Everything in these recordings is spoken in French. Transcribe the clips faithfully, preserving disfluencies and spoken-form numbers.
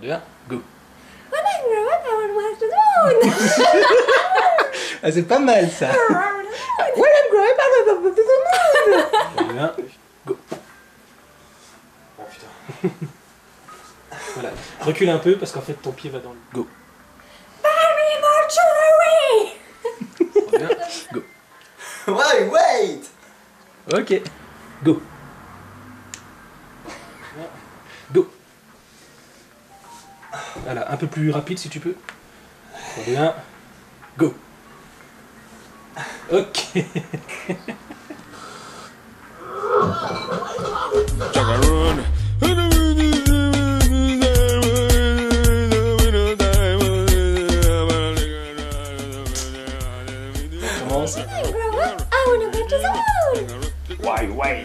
deux, un, go. When I grow up, I want to watch the moon. Ah, c'est pas mal ça. When I grow up, I want to watch the moon. trois, deux, un, go. Oh putain. Voilà, recule un peu parce qu'en fait ton pied va dans le go. Very much away. trois, deux, un, go. Wait, wait. Ok, go. Go. Voilà, un peu plus rapide si tu peux. trois, deux, un, go. Ok. Commence. When I grow up, I want to watch the moon. Why wait.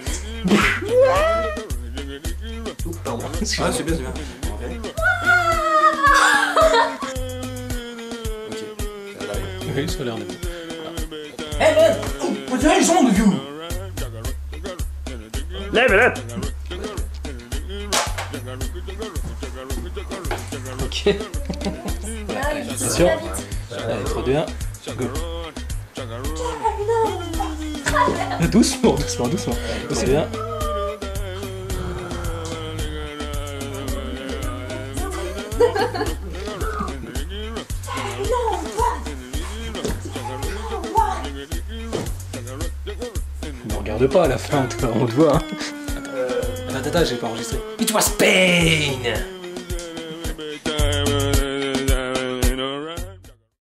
Oups, pardon. Ah, c'est bien, c'est bien. Ok, ça va aller. Oui, ça a l'air de bon. Hey man! Oh, what the hell is wrong with you? Level up. Ok. Attention. Allez, trois, deux, un, go. Doucement, doucement, doucement. C'est bien. Ne regarde pas à la fin, on te voit. Hein. Attends, attends, attends, j'ai pas enregistré. It was pain.